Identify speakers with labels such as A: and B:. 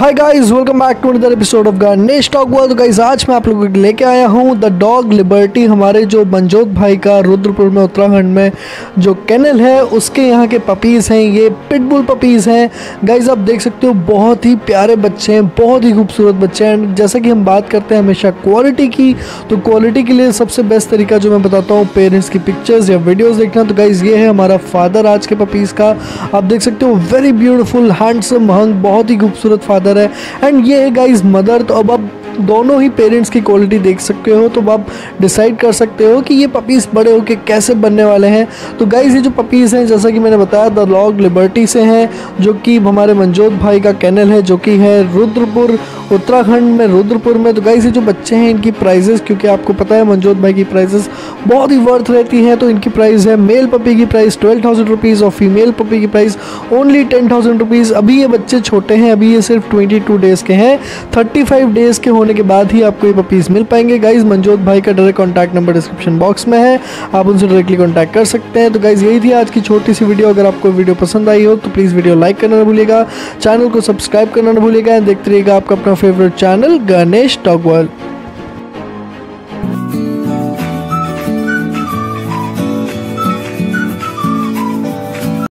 A: Hi guys, welcome back to another episode of Ganesh talk world. तो guys आज मैं आप लोगों को लेके आया हूँ द डॉग लिबर्टी। हमारे जो मनजोत भाई का रुद्रपुर में उत्तराखंड में जो केनल है उसके यहाँ के पपीज़ हैं। ये पिटबुल पपीज़ हैं गाइस। आप देख सकते हो बहुत ही प्यारे बच्चे हैं, बहुत ही खूबसूरत बच्चे हैं। जैसा कि हम बात करते हैं हमेशा क्वालिटी की, तो क्वालिटी के लिए सबसे बेस्ट तरीका जो मैं बताता हूँ पेरेंट्स की पिक्चर्स या वीडियोज़ देखना। तो गाइस ये है हमारा फादर आज के पपीज़ का। आप देख सकते हो वेरी ब्यूटीफुल हैंडसम हंग, बहुत ही खूबसूरत फादर है। एंड ये है गाइस मदर। तो अब आप दोनों ही पेरेंट्स की क्वालिटी देख सकते हो, तो आप डिसाइड कर सकते हो कि ये पपीज़ बड़े होके कैसे बनने वाले हैं। तो गाइस ये जो पपीज़ हैं जैसा कि मैंने बताया द डॉग लिबर्टी से हैं, जो कि हमारे मनजोत भाई का केनल है जो कि है रुद्रपुर उत्तराखंड में, रुद्रपुर में। तो गाइस ये जो बच्चे हैं इनकी प्राइजेस, क्योंकि आपको पता है मनजोत भाई की प्राइजेस बहुत ही वर्थ रहती है, तो इनकी प्राइस है मेल पपी की प्राइस 12,000 रुपीज़ और फीमेल पपी की प्राइस ओनली 10,000 रुपीज़। अभी ये बच्चे छोटे हैं, अभी ये सिर्फ 22 डेज़ के हैं। 35 डेज़ के होने के बाद ही आपको ये पपीज़ मिल पाएंगे। गाइस मनजोत भाई का direct contact number description box में है, आप उनसे डायरेक्टली कॉन्टैक्ट कर सकते हैं। तो गाइस यही थी आज की छोटी सी वीडियो। अगर आपको वीडियो पसंद आई हो तो प्लीज़ वीडियो लाइक करना ना भूलिएगा, चैनल को सब्सक्राइब करना ना भूलिएगा। देखते रहिएगा आपका अपना favourite channel Ganesh talk world.